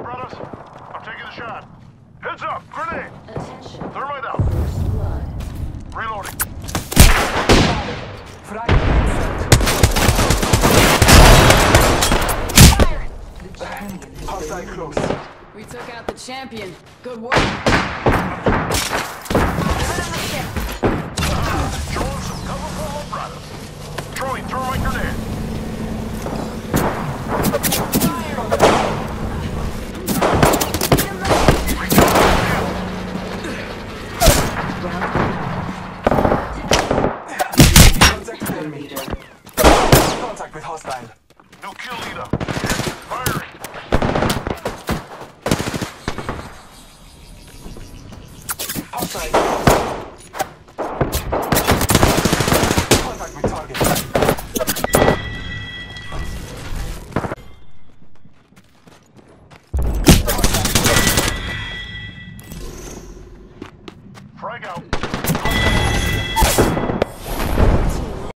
brothers. I'm taking the shot. Heads up! Grenade! Attention. Thermite out. First blood. Reloading. Frag. The champion is Hostile close. We took out the champion. Good work. Showing some cover for all brothers. Throwing thermite grenade. Contact enemy. Contact with hostile. No kill leader. Firing. Hostile. Contact with target. Frag out.